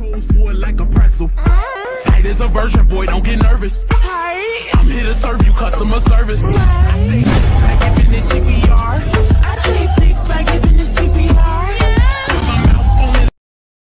Goes for it like a pretzel. Tight as a virgin, boy, don't get nervous. I'm here to serve you customer service. I stay like if this shit be